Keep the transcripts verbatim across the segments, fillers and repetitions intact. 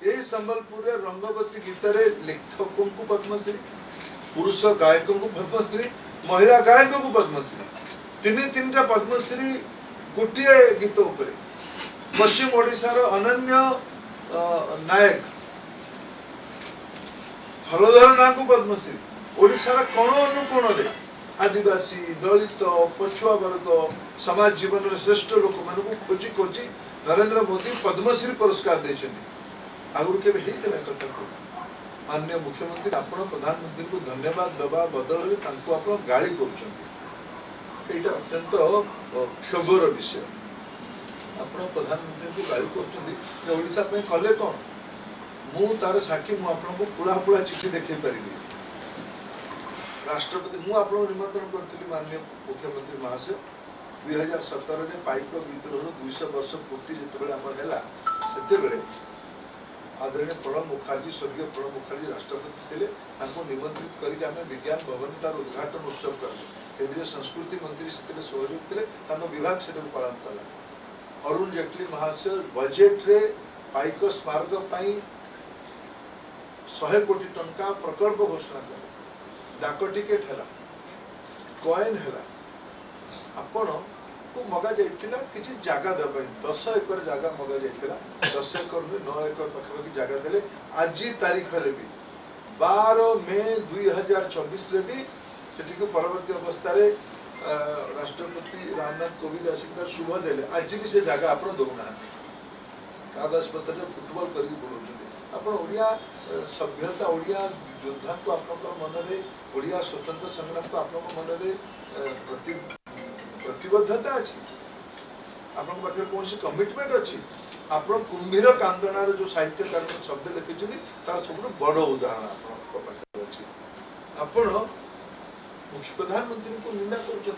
ये संबलपुर रंगवती गीत लेखकों को पद्मश्री, पुरुष गायकों को पद्मश्री, महिला गायकों को पद्मश्री, तीन तीन टा पद्मश्री गोटे गीत उपरे। पश्चिम ओडिशार अनन्य नायक हलधर ना को पद्मश्री, ओडिशार कोण अनुकोण रे आदिवासी दलित पछुआ वर्ग समाज जीवन श्रेष्ठ लोक मान खोजी खोजी नरेंद्र मोदी पद्मश्री पुरस्कार देछन्ती। आगुर के कथा को माननीय मुख्यमंत्री आपण प्रधानमंत्री को धन्यवाद दबा बदल में आपण गाली कर अत्यंत क्षोभर विषय। आपण प्रधानमंत्री को गाली कर कले कौन मु तार साक्षी मुझे पुड़ा पुड़ा चिठी देखे पारि। राष्ट्रपति मुझे निमंत्रण करी माननीय मुख्यमंत्री महाशय दुई हजार सतर में पाइक विद्रोह दुईश वर्ष पूर्ति जो है आदरणीय प्रणब मुखर्जी स्वर्गीय प्रणब मुखर्जी राष्ट्रपति थे निमंत्रित करके आम विज्ञान भवन तार उद्घाटन उत्सव कर केंद्रीय संस्कृति मंत्री से सहयोग थे विभाग से पालन कला। अरुण जेटली महाशय बजेट रे पाइक स्मारक शहे कोटी टंका प्रकल्प घोषणा कले। डाक टिकेट है कॉइन है आपण को मगा जाइतिला किछि जागा देबे दस एकर जागा मगा जाइतिला दस एकर रे नौ एकर पाखपाखि जागा देले। आज तारीख रे भी बारह मई दुई हजार चौबीस रे भी सेठी को परवर्ती अवस्था रे राष्ट्रपति रामनाथ कोविंद आसिक तार शुभ देले। आज भी से जागा आपण दोना कागज पत्र रे फुटबॉल करी बोलुछथि। आपण ओडिया सभ्यता ओडिया योद्धा को आपण मन रे ओडिया स्वतंत्र संग्राम को आपण मन रे प्रति प्रतिबद्धता अच्छी आपन पाखे कौन सी कमिटमेंट अच्छी। आप कुंभीर कांदणार जो साहित्यकार शब्द लिखिं तार सब बड़ उदाहरण आपके अच्छी। आपण मुख्य प्रधानमंत्री को निंदा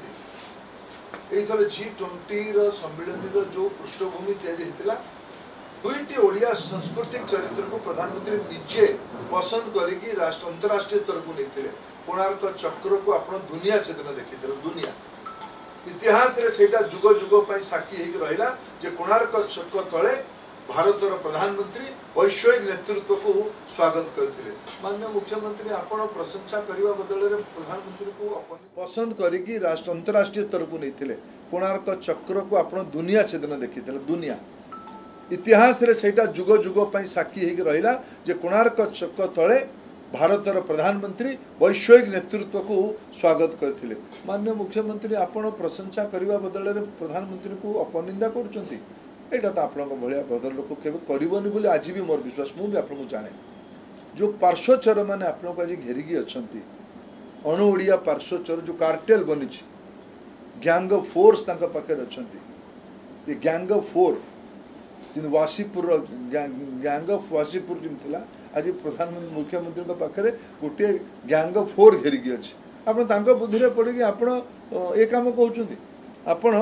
कर जी ट्वेंटी सम्मिलन जो पृष्ठभूमि या दुईटी ओडिया सांस्कृतिक चरित्र को प्रधानमंत्री निजे पसंद करी अंतरराष्ट्रीय स्तर को नहीं कोणार्क चक्र को आप दुनिया से दिन देखी दुनिया इतिहास रे सेटा जुग जुग पई साक्षी हेक रहिला जे कोणार्क चक्र तले भारतर प्रधानमंत्री वैश्विक नेतृत्व को स्वागत करथिले। माननीय मुख्यमंत्री आपण प्रशंसा करिवा बदल रे प्रधानमंत्री को पसंद करिकी राष्ट्र अंतरराष्ट्रीय स्तर को नैथिले कोणार्क चक्र को आपण दुनिया से दिन देखिथिले दुनिया इतिहास रे सेटा जुग जुग पई साक्षी हेक रहिला जे कोणार्क चक्र तले भारतर प्रधानमंत्री वैश्विक नेतृत्व को स्वागत करथिले। माननीय मुख्यमंत्री आपण प्रशंसा करिवा बदल रे प्रधानमंत्री को अपनिंदा करछंती एटा त आपनक भलिया बदल लोक केबे करिवनी बोली आज भी मोर विश्वास मु भी आपन को जाने जो पार्श्वचर माने आपनक आज घेरिकी अछंती अणु ओडिया पार्श्वचर जो कार्टेल बनिछि गैंग ऑफ फोर्स तांका पाखे अछंती ये गैंग ऑफ फोर जिन वासीपुर गैंग ऑफ वासीपुर जिन थिला आज प्रधानमंत्री मुख्यमंत्री पाखे गोटे गैंग ऑफ फोर घेरिकी अच्छे आप बुद्धि पड़ी आप ये कम कहते आपण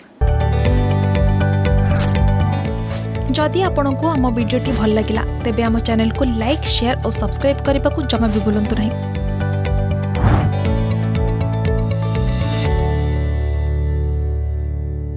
जदि आपण को आम वीडियो भल लगा तेब आम चैनल को लाइक शेयर और सब्सक्राइब करने को जमा भी भूलु नहीं।